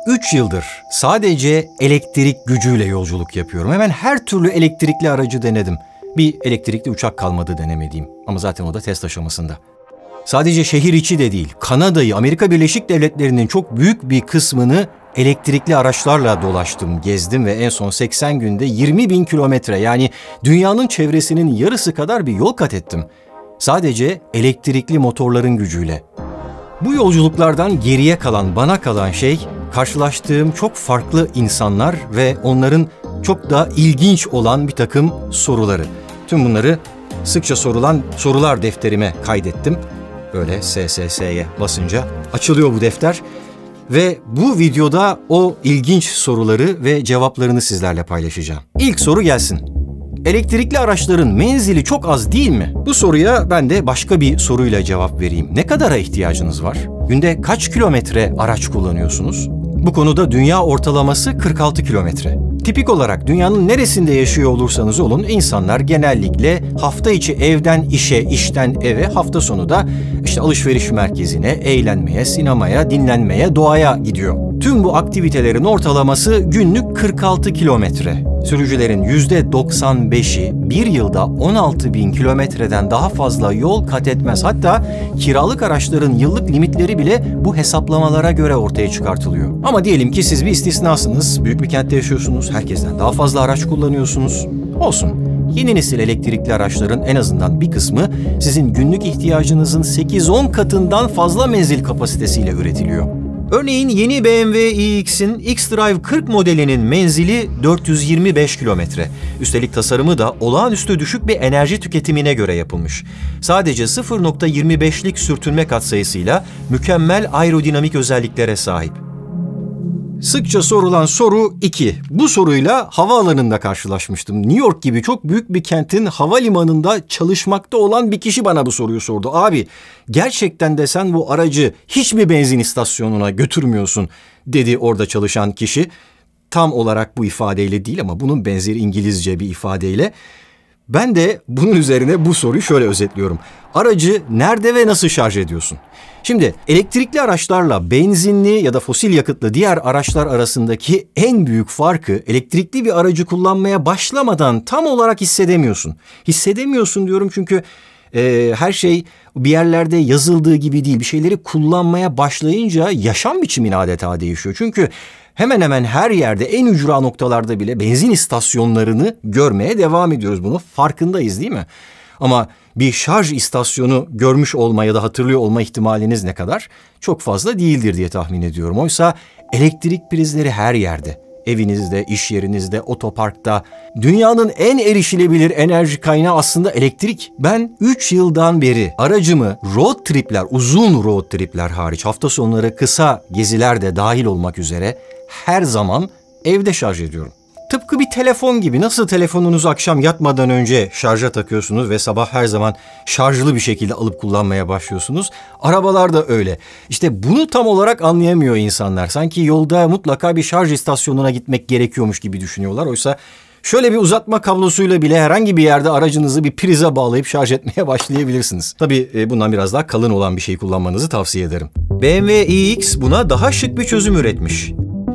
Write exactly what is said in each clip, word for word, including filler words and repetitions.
üç yıldır sadece elektrik gücüyle yolculuk yapıyorum. Hemen her türlü elektrikli aracı denedim. Bir elektrikli uçak kalmadı denemediğim. Ama zaten o da test aşamasında. Sadece şehir içi de değil, Kanada'yı, Amerika Birleşik Devletleri'nin çok büyük bir kısmını elektrikli araçlarla dolaştım, gezdim ve en son seksen günde yirmi bin kilometre, yani dünyanın çevresinin yarısı kadar bir yol kat ettim. Sadece elektrikli motorların gücüyle. Bu yolculuklardan geriye kalan, bana kalan şey, karşılaştığım çok farklı insanlar ve onların çok da ilginç olan bir takım soruları. Tüm bunları sıkça sorulan sorular defterime kaydettim. Böyle S S S'ye basınca açılıyor bu defter. Ve bu videoda o ilginç soruları ve cevaplarını sizlerle paylaşacağım. İlk soru gelsin. Elektrikli araçların menzili çok az değil mi? Bu soruya ben de başka bir soruyla cevap vereyim. Ne kadara ihtiyacınız var? Günde kaç kilometre araç kullanıyorsunuz? Bu konuda dünya ortalaması kırk altı kilometre. Tipik olarak dünyanın neresinde yaşıyor olursanız olun, insanlar genellikle hafta içi evden işe, işten eve, hafta sonu da işte alışveriş merkezine, eğlenmeye, sinemaya, dinlenmeye, doğaya gidiyor. Tüm bu aktivitelerin ortalaması günlük kırk altı kilometre. Sürücülerin yüzde doksan beşi bir yılda on altı bin kilometreden daha fazla yol kat etmez. Hatta kiralık araçların yıllık limitleri bile bu hesaplamalara göre ortaya çıkartılıyor. Ama diyelim ki siz bir istisnasınız, büyük bir kentte yaşıyorsunuz, herkesten daha fazla araç kullanıyorsunuz. Olsun. Yeni nesil elektrikli araçların en azından bir kısmı sizin günlük ihtiyacınızın sekiz on katından fazla menzil kapasitesiyle üretiliyor. Örneğin yeni B M W iX'in X-Drive kırk modelinin menzili dört yüz yirmi beş kilometre. Üstelik tasarımı da olağanüstü düşük bir enerji tüketimine göre yapılmış. Sadece sıfır nokta yirmi beşlik sürtünme katsayısıyla mükemmel aerodinamik özelliklere sahip. Sıkça sorulan soru iki. Bu soruyla havaalanında karşılaşmıştım. New York gibi çok büyük bir kentin havalimanında çalışmakta olan bir kişi bana bu soruyu sordu. Abi, gerçekten de sen bu aracı hiç mi benzin istasyonuna götürmüyorsun, dedi orada çalışan kişi. Tam olarak bu ifadeyle değil ama bunun benzeri İngilizce bir ifadeyle. Ben de bunun üzerine bu soruyu şöyle özetliyorum. Aracı nerede ve nasıl şarj ediyorsun? Şimdi elektrikli araçlarla benzinli ya da fosil yakıtlı diğer araçlar arasındaki en büyük farkı, elektrikli bir aracı kullanmaya başlamadan tam olarak hissedemiyorsun. Hissedemiyorsun diyorum çünkü e, her şey bir yerlerde yazıldığı gibi değil. Bir şeyleri kullanmaya başlayınca yaşam biçimin adeta değişiyor. Çünkü hemen hemen her yerde, en ücra noktalarda bile benzin istasyonlarını görmeye devam ediyoruz. Bunun farkındayız değil mi? Ama bir şarj istasyonu görmüş olma ya da hatırlıyor olma ihtimaliniz ne kadar? Çok fazla değildir diye tahmin ediyorum. Oysa elektrik prizleri her yerde. Evinizde, iş yerinizde, otoparkta. Dünyanın en erişilebilir enerji kaynağı aslında elektrik. Ben üç yıldan beri aracımı road tripler, uzun road tripler hariç, hafta sonları kısa geziler de dahil olmak üzere her zaman evde şarj ediyorum. Tıpkı bir telefon gibi. Nasıl telefonunuzu akşam yatmadan önce şarja takıyorsunuz ve sabah her zaman şarjlı bir şekilde alıp kullanmaya başlıyorsunuz. Arabalar da öyle. İşte bunu tam olarak anlayamıyor insanlar. Sanki yolda mutlaka bir şarj istasyonuna gitmek gerekiyormuş gibi düşünüyorlar. Oysa şöyle bir uzatma kablosuyla bile herhangi bir yerde aracınızı bir prize bağlayıp şarj etmeye başlayabilirsiniz. Tabii bundan biraz daha kalın olan bir şey kullanmanızı tavsiye ederim. B M W iX buna daha şık bir çözüm üretmiş.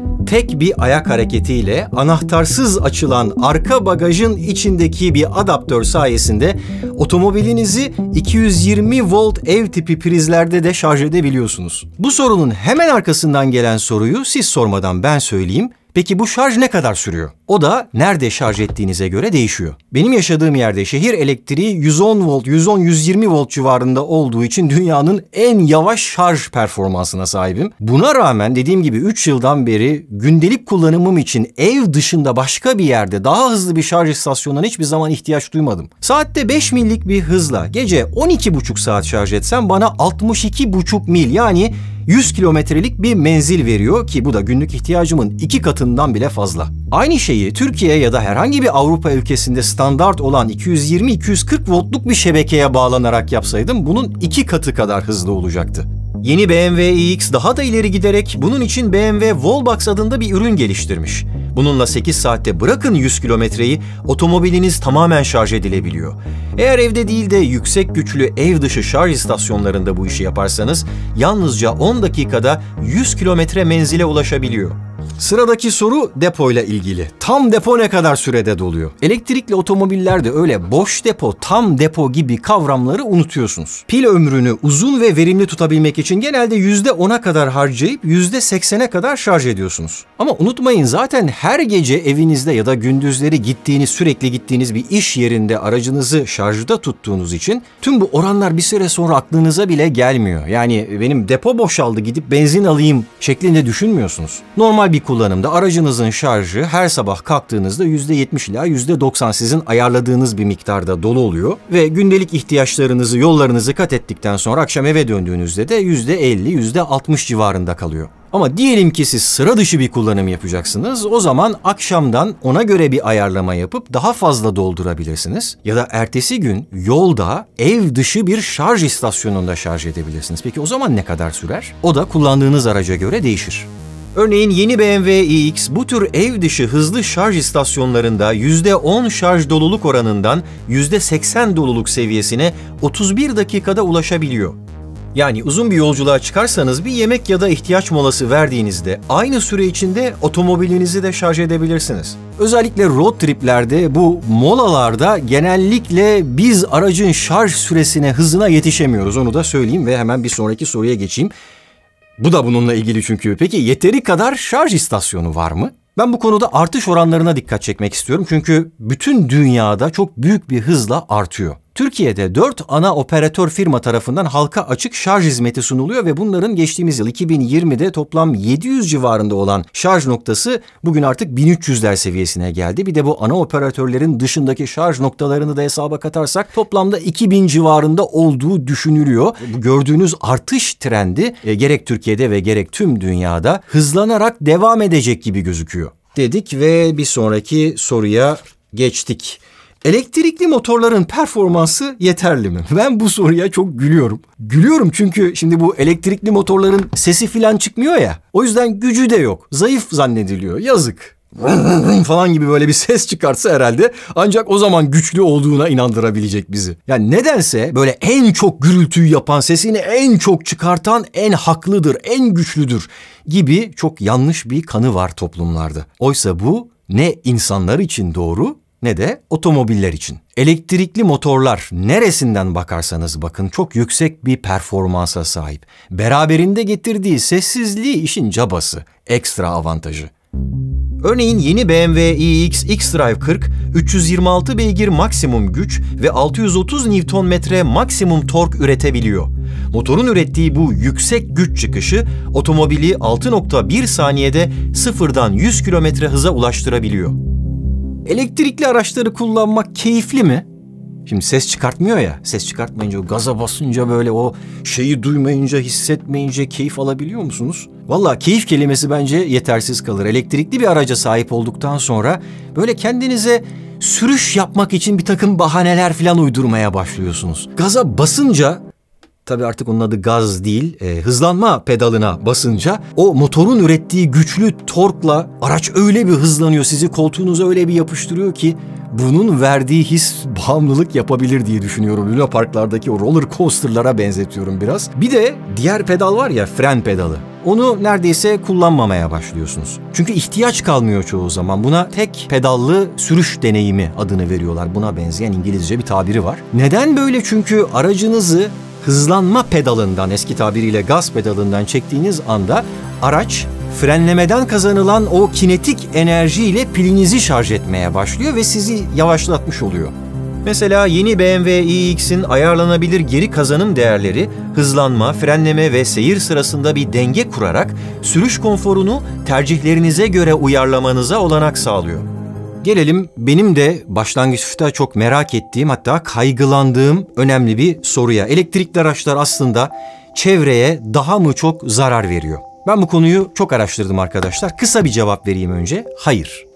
Tek bir ayak hareketiyle anahtarsız açılan arka bagajın içindeki bir adaptör sayesinde otomobilinizi iki yüz yirmi volt ev tipi prizlerde de şarj edebiliyorsunuz. Bu sorunun hemen arkasından gelen soruyu siz sormadan ben söyleyeyim. Peki bu şarj ne kadar sürüyor? O da nerede şarj ettiğinize göre değişiyor. Benim yaşadığım yerde şehir elektriği yüz on volt, yüz on yüz yirmi volt civarında olduğu için dünyanın en yavaş şarj performansına sahibim. Buna rağmen dediğim gibi üç yıldan beri gündelik kullanımım için ev dışında başka bir yerde daha hızlı bir şarj istasyonuna hiçbir zaman ihtiyaç duymadım. Saatte beş millik bir hızla gece on iki buçuk saat şarj etsem bana altmış iki buçuk mil, yani yüz kilometrelik bir menzil veriyor ki bu da günlük ihtiyacımın iki katından bile fazla. Aynı şeyi Türkiye ya da herhangi bir Avrupa ülkesinde standart olan iki yüz yirmi iki yüz kırk voltluk bir şebekeye bağlanarak yapsaydım bunun iki katı kadar hızlı olacaktı. Yeni B M W iX daha da ileri giderek bunun için B M W Wallbox adında bir ürün geliştirmiş. Bununla sekiz saatte bırakın yüz kilometreyi, otomobiliniz tamamen şarj edilebiliyor. Eğer evde değil de yüksek güçlü ev dışı şarj istasyonlarında bu işi yaparsanız yalnızca on dakikada yüz kilometre menzile ulaşabiliyor. Sıradaki soru depoyla ilgili. Tam depo ne kadar sürede doluyor? Elektrikli otomobillerde öyle boş depo, tam depo gibi kavramları unutuyorsunuz. Pil ömrünü uzun ve verimli tutabilmek için genelde yüzde ona kadar harcayıp yüzde seksene kadar şarj ediyorsunuz. Ama unutmayın, zaten her gece evinizde ya da gündüzleri gittiğiniz, sürekli gittiğiniz bir iş yerinde aracınızı şarjda tuttuğunuz için tüm bu oranlar bir süre sonra aklınıza bile gelmiyor. Yani benim depo boşaldı, gidip benzin alayım şeklinde düşünmüyorsunuz. Normal bir kullanımda aracınızın şarjı her sabah kalktığınızda yüzde yetmiş ila yüzde doksan sizin ayarladığınız bir miktarda dolu oluyor ve gündelik ihtiyaçlarınızı, yollarınızı kat ettikten sonra akşam eve döndüğünüzde de yüzde elli, yüzde altmış civarında kalıyor. Ama diyelim ki siz sıra dışı bir kullanım yapacaksınız. O zaman akşamdan ona göre bir ayarlama yapıp daha fazla doldurabilirsiniz. Ya da ertesi gün yolda ev dışı bir şarj istasyonunda şarj edebilirsiniz. Peki o zaman ne kadar sürer? O da kullandığınız araca göre değişir. Örneğin yeni B M W iX bu tür ev dışı hızlı şarj istasyonlarında yüzde on şarj doluluk oranından yüzde seksen doluluk seviyesine otuz bir dakikada ulaşabiliyor. Yani uzun bir yolculuğa çıkarsanız bir yemek ya da ihtiyaç molası verdiğinizde aynı süre içinde otomobilinizi de şarj edebilirsiniz. Özellikle road triplerde bu molalarda genellikle biz aracın şarj süresine, hızına yetişemiyoruz. Onu da söyleyeyim ve hemen bir sonraki soruya geçeyim. Bu da bununla ilgili çünkü. Peki yeteri kadar şarj istasyonu var mı? Ben bu konuda artış oranlarına dikkat çekmek istiyorum. Çünkü bütün dünyada çok büyük bir hızla artıyor. Türkiye'de dört ana operatör firma tarafından halka açık şarj hizmeti sunuluyor ve bunların geçtiğimiz yıl iki bin yirmide toplam yedi yüz civarında olan şarj noktası bugün artık bin üç yüzler seviyesine geldi. Bir de bu ana operatörlerin dışındaki şarj noktalarını da hesaba katarsak toplamda iki bin civarında olduğu düşünülüyor. Bu gördüğünüz artış trendi e, gerek Türkiye'de ve gerek tüm dünyada hızlanarak devam edecek gibi gözüküyor. Dedik ve bir sonraki soruya geçtik. Elektrikli motorların performansı yeterli mi? Ben bu soruya çok gülüyorum. Gülüyorum çünkü şimdi bu elektrikli motorların sesi falan çıkmıyor ya. O yüzden gücü de yok. Zayıf zannediliyor. Yazık. Falan gibi böyle bir ses çıkartsa herhalde ancak o zaman güçlü olduğuna inandırabilecek bizi. Yani nedense böyle en çok gürültüyü yapan, sesini en çok çıkartan en haklıdır, en güçlüdür gibi çok yanlış bir kanı var toplumlarda. Oysa bu ne insanlar için doğru ne de otomobiller için. Elektrikli motorlar neresinden bakarsanız bakın çok yüksek bir performansa sahip. Beraberinde getirdiği sessizliği işin cabası, ekstra avantajı. Örneğin yeni B M W iX X-Drive kırk, üç yüz yirmi altı beygir maksimum güç ve altı yüz otuz Newton metre maksimum tork üretebiliyor. Motorun ürettiği bu yüksek güç çıkışı otomobili altı nokta bir saniyede sıfırdan yüz kilometre hıza ulaştırabiliyor. Elektrikli araçları kullanmak keyifli mi? Şimdi ses çıkartmıyor ya, ses çıkartmayınca, o gaza basınca böyle o şeyi duymayınca, hissetmeyince keyif alabiliyor musunuz? Vallahi keyif kelimesi bence yetersiz kalır. Elektrikli bir araca sahip olduktan sonra böyle kendinize sürüş yapmak için bir takım bahaneler falan uydurmaya başlıyorsunuz. Gaza basınca, tabii artık onun adı gaz değil, e, hızlanma pedalına basınca o motorun ürettiği güçlü torkla araç öyle bir hızlanıyor, sizi koltuğunuza öyle bir yapıştırıyor ki bunun verdiği his bağımlılık yapabilir diye düşünüyorum. Luna Parklardaki o roller coaster'lara benzetiyorum biraz. Bir de diğer pedal var ya, fren pedalı. Onu neredeyse kullanmamaya başlıyorsunuz. Çünkü ihtiyaç kalmıyor çoğu zaman. Buna tek pedallı sürüş deneyimi adını veriyorlar. Buna benzeyen İngilizce bir tabiri var. Neden böyle? Çünkü aracınızı hızlanma pedalından, eski tabiriyle gaz pedalından çektiğiniz anda araç frenlemeden kazanılan o kinetik enerjiyle pilinizi şarj etmeye başlıyor ve sizi yavaşlatmış oluyor. Mesela yeni B M W iX'in ayarlanabilir geri kazanım değerleri hızlanma, frenleme ve seyir sırasında bir denge kurarak sürüş konforunu tercihlerinize göre uyarlamanıza olanak sağlıyor. Gelelim benim de başlangıçta çok merak ettiğim, hatta kaygılandığım önemli bir soruya. Elektrikli araçlar aslında çevreye daha mı çok zarar veriyor? Ben bu konuyu çok araştırdım arkadaşlar. Kısa bir cevap vereyim önce. Hayır.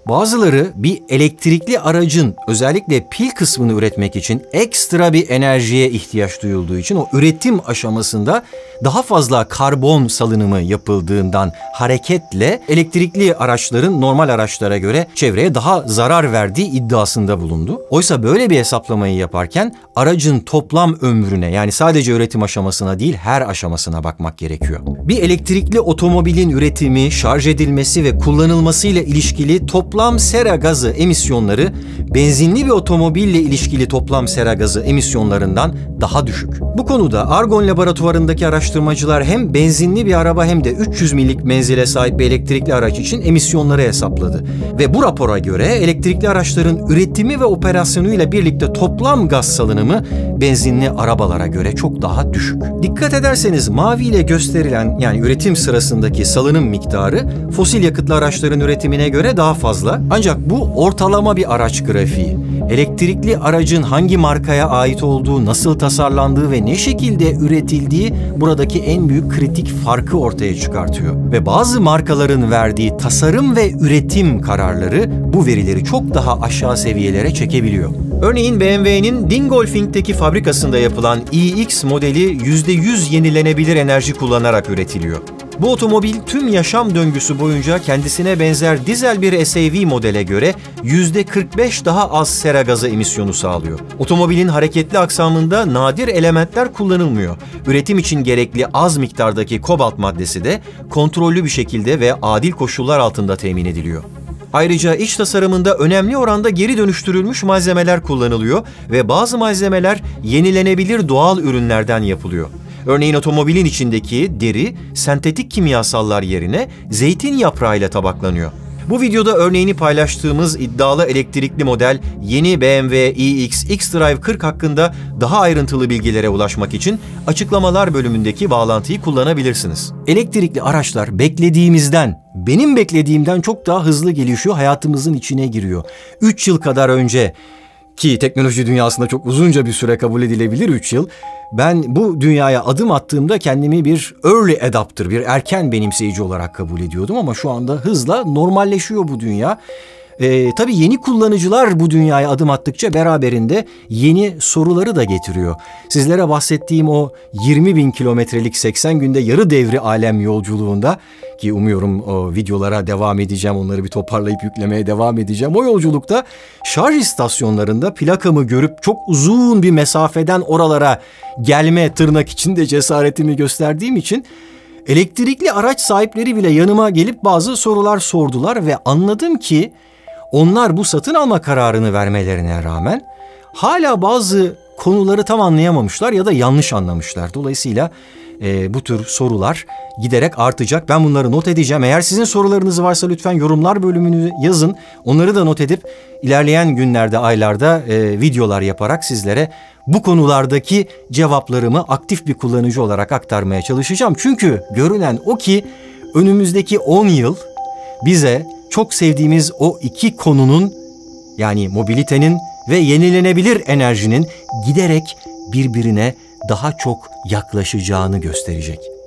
Bazıları bir elektrikli aracın özellikle pil kısmını üretmek için ekstra bir enerjiye ihtiyaç duyulduğu için o üretim aşamasında daha fazla karbon salınımı yapıldığından hareketle elektrikli araçların normal araçlara göre çevreye daha zarar verdiği iddiasında bulundu. Oysa böyle bir hesaplamayı yaparken aracın toplam ömrüne, yani sadece üretim aşamasına değil her aşamasına bakmak gerekiyor. Bir elektrikli otomobilin üretimi, şarj edilmesi ve kullanılmasıyla ilişkili toplam sera gazı emisyonları benzinli bir otomobille ilişkili toplam sera gazı emisyonlarından daha düşük. Bu konuda Argonne laboratuvarındaki araştırmacılar hem benzinli bir araba hem de üç yüz millik menzile sahip bir elektrikli araç için emisyonları hesapladı. Ve bu rapora göre elektrikli araçların üretimi ve operasyonuyla birlikte toplam gaz salınımı benzinli arabalara göre çok daha düşük. Dikkat ederseniz mavi ile gösterilen, yani üretim sırasındaki salınım miktarı fosil yakıtlı araçların üretimine göre daha fazla. Ancak bu ortalama bir araç grafiği. Elektrikli aracın hangi markaya ait olduğu, nasıl tasarlandığı ve ne şekilde üretildiği buradaki en büyük kritik farkı ortaya çıkartıyor. Ve bazı markaların verdiği tasarım ve üretim kararları bu verileri çok daha aşağı seviyelere çekebiliyor. Örneğin B M W'nin Dingolfing'deki fabrikasında yapılan iX modeli yüzde yüz yenilenebilir enerji kullanarak üretiliyor. Bu otomobil tüm yaşam döngüsü boyunca kendisine benzer dizel bir S U V modele göre yüzde kırk beş daha az sera gazı emisyonu sağlıyor. Otomobilin hareketli aksamında nadir elementler kullanılmıyor. Üretim için gerekli az miktardaki kobalt maddesi de kontrollü bir şekilde ve adil koşullar altında temin ediliyor. Ayrıca iç tasarımında önemli oranda geri dönüştürülmüş malzemeler kullanılıyor ve bazı malzemeler yenilenebilir doğal ürünlerden yapılıyor. Örneğin otomobilin içindeki deri, sentetik kimyasallar yerine zeytin yaprağıyla tabaklanıyor. Bu videoda örneğini paylaştığımız iddialı elektrikli model yeni B M W iX xDrive kırk hakkında daha ayrıntılı bilgilere ulaşmak için açıklamalar bölümündeki bağlantıyı kullanabilirsiniz. Elektrikli araçlar beklediğimizden, benim beklediğimden çok daha hızlı gelişiyor, hayatımızın içine giriyor. üç yıl kadar önce, ki teknoloji dünyasında çok uzunca bir süre kabul edilebilir üç yıl, ben bu dünyaya adım attığımda kendimi bir early adopter, bir erken benimseyici olarak kabul ediyordum ama şu anda hızla normalleşiyor bu dünya. Ee, tabii yeni kullanıcılar bu dünyaya adım attıkça beraberinde yeni soruları da getiriyor. Sizlere bahsettiğim o yirmi bin kilometrelik seksen günde yarı devri alem yolculuğunda, ki umuyorum o videolara devam edeceğim, onları bir toparlayıp yüklemeye devam edeceğim. O yolculukta şarj istasyonlarında plakamı görüp çok uzun bir mesafeden oralara gelme tırnak içinde cesaretimi gösterdiğim için elektrikli araç sahipleri bile yanıma gelip bazı sorular sordular ve anladım ki onlar bu satın alma kararını vermelerine rağmen hala bazı konuları tam anlayamamışlar ya da yanlış anlamışlar. Dolayısıyla e, bu tür sorular giderek artacak. Ben bunları not edeceğim. Eğer sizin sorularınız varsa lütfen yorumlar bölümünü yazın. Onları da not edip ilerleyen günlerde, aylarda e, videolar yaparak sizlere bu konulardaki cevaplarımı aktif bir kullanıcı olarak aktarmaya çalışacağım. Çünkü görünen o ki önümüzdeki on yıl bize çok sevdiğimiz o iki konunun, yani mobilitenin ve yenilenebilir enerjinin giderek birbirine daha çok yaklaşacağını gösterecek.